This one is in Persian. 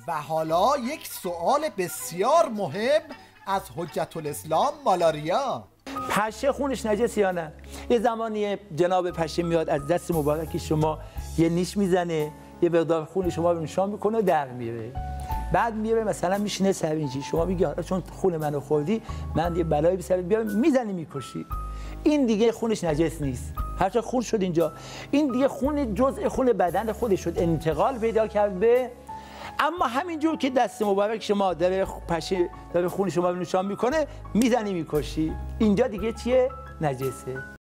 و حالا یک سوال بسیار مهم از حجت الاسلام مالاریا. پشه خونش نجس یا نه؟ یه زمانی جناب پشه میاد از دست مبارک شما یه نیش میزنه، یه مقدار خون شما رو نشان میکنه و در میره. بعد میره مثلا میشینه سر اینجی، شما میگی حالا چون خون منو خوردی من یه بلایی به سرت بیارم، میزنی میکشی. این دیگه خونش نجس نیست، هرچند خون شد اینجا، این دیگه خون جزء خون بدن خودش شد، انتقال پیدا کرده. اما همینجور که دست مبارک شما داره پشه داره خون شما رو نشان میکنه، میزنی میکشی، اینجا دیگه چیه؟ نجسه.